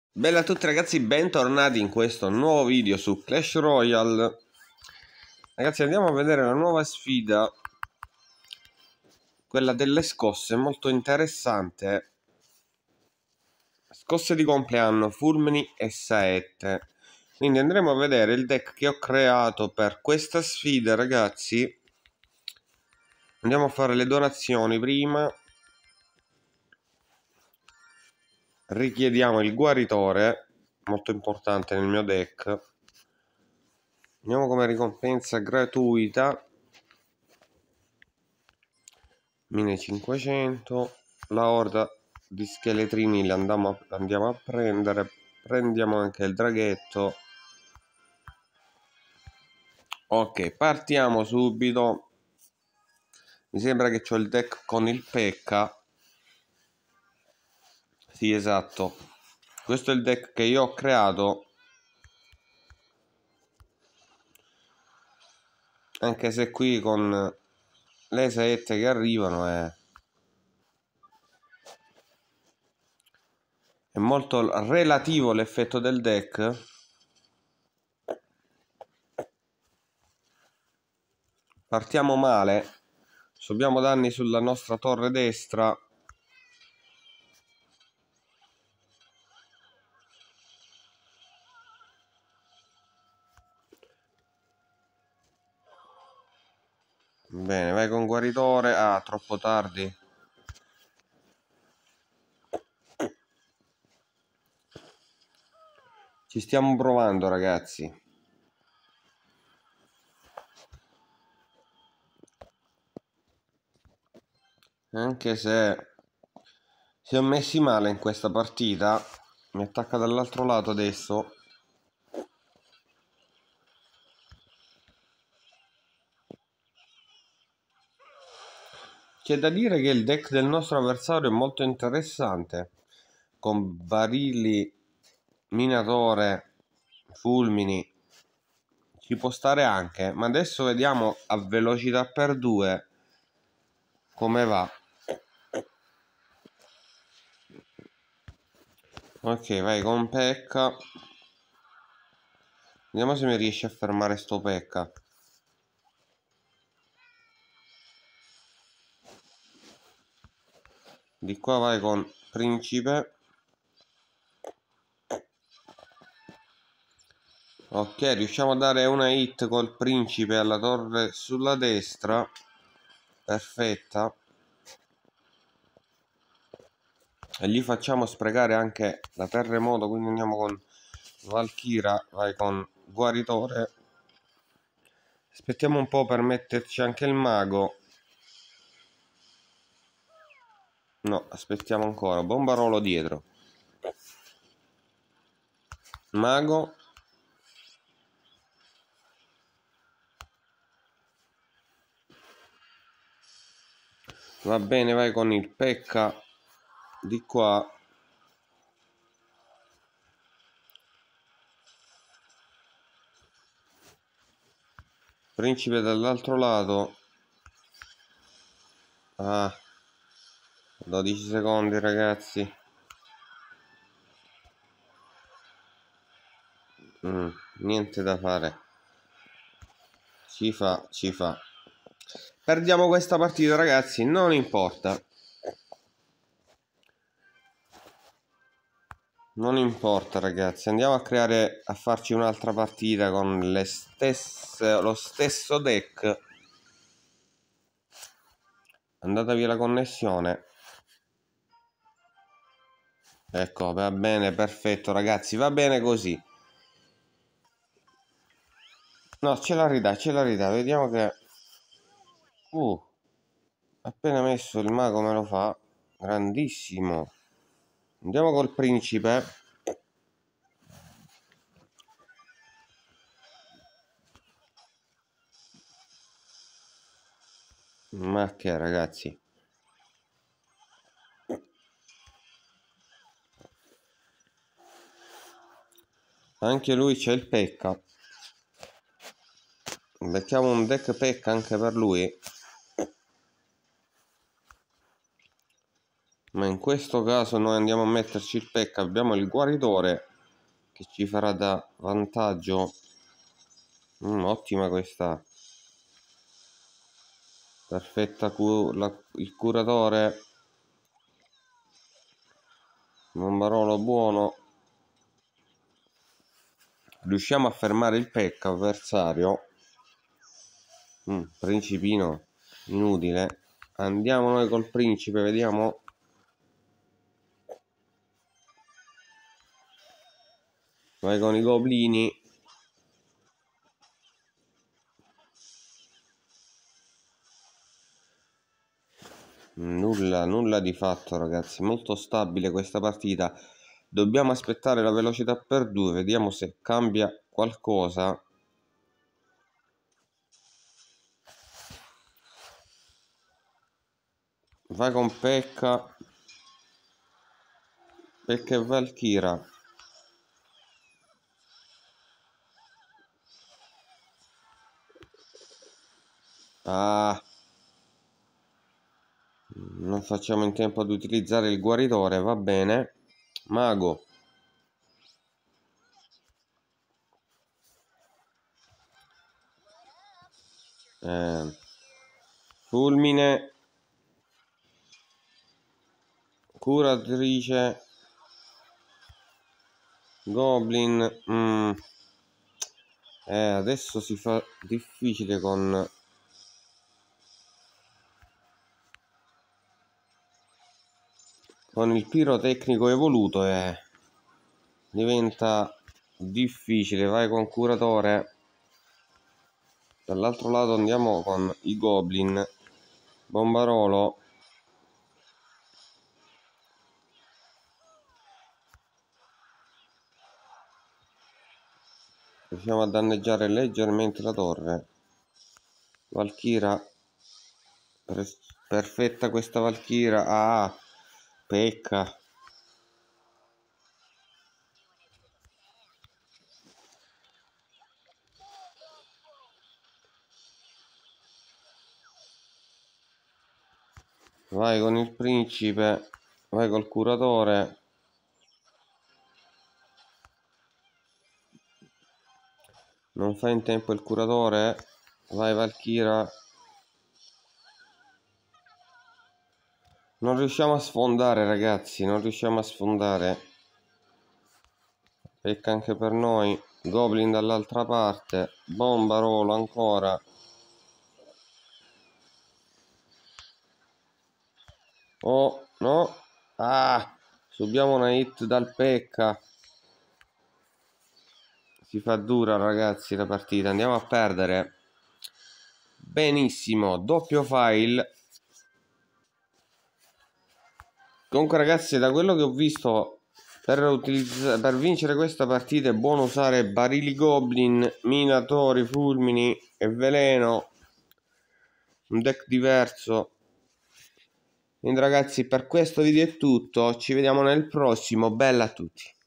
Bella a tutti ragazzi, bentornati in questo nuovo video su Clash Royale. Ragazzi, andiamo a vedere la nuova sfida, quella delle scosse, molto interessante. Scosse di compleanno, fulmini e saette. Quindi andremo a vedere il deck che ho creato per questa sfida, ragazzi. Andiamo a fare le donazioni prima. Richiediamo il guaritore, molto importante nel mio deck. Andiamo come ricompensa gratuita 1500. La orda di scheletrini li andiamo a prendere. Prendiamo anche il draghetto. Ok, partiamo subito. Mi sembra che c'ho il deck con il P.E.K.K.A. Sì, esatto, questo è il deck che io ho creato, anche se qui con le saette che arrivano è molto relativo l'effetto del deck. Partiamo male, subiamo danni sulla nostra torre destra. Bene, vai con guaritore. Ah, troppo tardi. Ci stiamo provando, ragazzi. Anche se si è messi male in questa partita. Mi attacca dall'altro lato adesso. C'è da dire che il deck del nostro avversario è molto interessante, con barili, minatore, fulmini, ci può stare anche, ma adesso vediamo a velocità per 2 come va. Ok, vai con P.E.K.K.A. Vediamo se mi riesce a fermare sto P.E.K.K.A. Di qua vai con Principe. Ok, riusciamo a dare una hit col Principe alla torre sulla destra. Perfetta. E gli facciamo sprecare anche la terremoto, quindi andiamo con Valkyra, vai con guaritore. Aspettiamo un po' per metterci anche il mago. No, aspettiamo ancora. Bombarolo dietro. Mago. Va bene, vai con il P.E.K.K.A. di qua. Principe dall'altro lato. Ah, 12 secondi, ragazzi. Niente da fare. Ci fa. Perdiamo questa partita, ragazzi, non importa. Non importa, ragazzi, andiamo a farci un'altra partita con lo stesso deck. È andata via la connessione. Ecco, va bene, perfetto, ragazzi, va bene così. No, ce la ridà, vediamo che... appena messo il mago me lo fa. Grandissimo. Andiamo col principe. Ma che, ragazzi? Anche lui c'è il P.E.K.K.A. Mettiamo un deck P.E.K.K.A. anche per lui. ma in questo caso noi andiamo a metterci il pecca. Abbiamo il guaritore che ci farà da vantaggio. Ottima questa. Perfetta il curatore. Bombarolo buono. Riusciamo a fermare il pecca avversario. Principino inutile. Andiamo noi col principe, vediamo. Vai con i goblini. Nulla di fatto, ragazzi. Molto stabile questa partita. Dobbiamo aspettare la velocità per 2. Vediamo se cambia qualcosa. Vai con Pekka. Pekka e Valkyra. Non facciamo in tempo ad utilizzare il guaritore, va bene. Mago. Fulmine. Curatrice. Goblin. Adesso si fa difficile con il pirotecnico evoluto. Diventa difficile. Vai con curatore. Dall'altro lato andiamo con i goblin. Bombarolo. Riusciamo a danneggiare leggermente la torre. Valkyra. Perfetta questa Valkyra. Pecca. Vai con il principe. Vai col curatore. Non fa in tempo il curatore. Vai Valkyra. Non riusciamo a sfondare, ragazzi. Non riusciamo a sfondare. Pecca anche per noi. Goblin dall'altra parte. Bombarolo ancora. Oh no. Subiamo una hit dal Pecca. Si fa dura, ragazzi, la partita. Andiamo a perdere. Benissimo. Doppio file. Comunque, ragazzi, da quello che ho visto, per vincere questa partita è buono usare barili goblin, minatori, fulmini e veleno. Un deck diverso. Quindi, ragazzi, per questo video è tutto. Ci vediamo nel prossimo. Bella a tutti.